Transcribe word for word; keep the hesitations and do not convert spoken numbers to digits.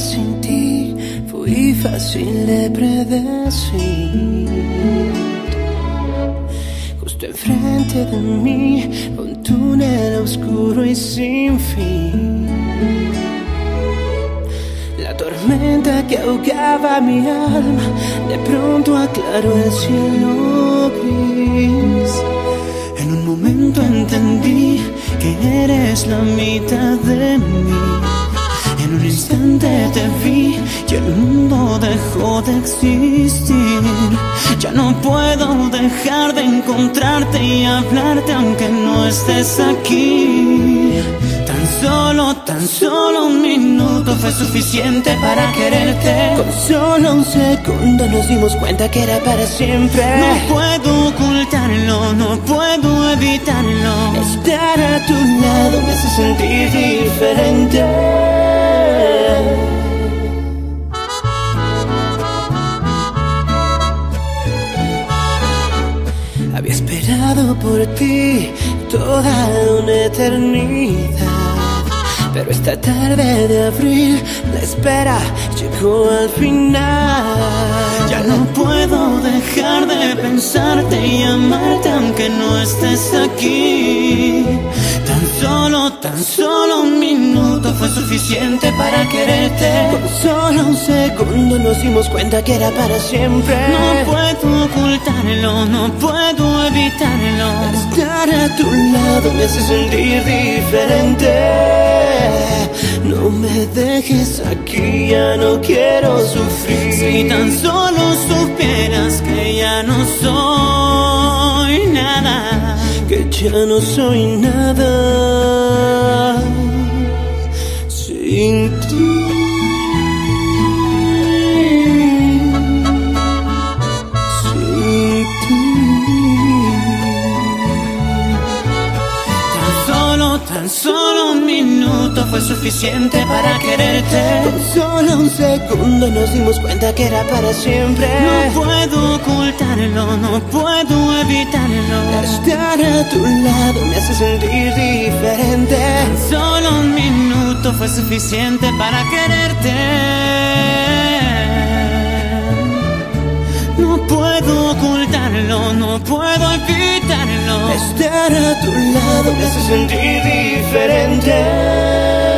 sin ti fui fácil de predecir. Justo enfrente de mí, un túnel oscuro y sin fin. La tormenta que ahogaba mi alma de pronto aclaró el cielo gris. En un momento entendí que eres la mitad de mí. En un instante te vi y el mundo dejó de existir. Ya no puedo dejar de encontrarte y hablarte aunque no estés aquí. Tan solo, tan solo un minuto fue suficiente para quererte. Con solo un segundo nos dimos cuenta que era para siempre. No puedo ocultarlo, no puedo evitarlo. Estar a tu lado me hace sentir diferente. Había esperado por ti toda una eternidad, pero esta tarde de abril la espera llegó al final. Ya no puedo dejar de pensarte y amarte aunque no estés aquí. Tan solo, tan solo un minuto fue suficiente para quererte. Con solo un segundo nos dimos cuenta que era para siempre. No puedo ocultarlo, no puedo evitarlo. Estar a tu lado me hace sentir diferente. No me dejes aquí, ya no quiero sufrir. Si tan solo supieras que ya no soy nada, que ya no soy nada sin ti. Sin ti. Tan solo, tan solo un minuto fue suficiente para quererte. Con solo un segundo nos dimos cuenta que era para siempre. No puedo ocultarlo, no puedo evitarlo. Estar a tu lado me hace sentir diferente. Tan solo un minuto fue suficiente para quererte. No puedo ocultarlo, no puedo evitarlo. Estar a tu lado me hace sentir diferente.